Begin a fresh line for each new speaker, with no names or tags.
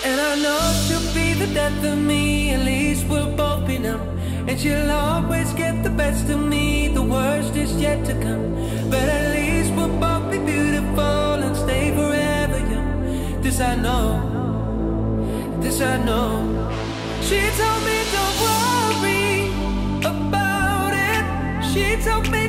And I know she'll be the death of me, at least we'll both be numb. And she'll always get the best of me, the worst is yet to come. But at least we'll both be beautiful and stay forever young. This I know, this I know. She told me don't worry about it. She told me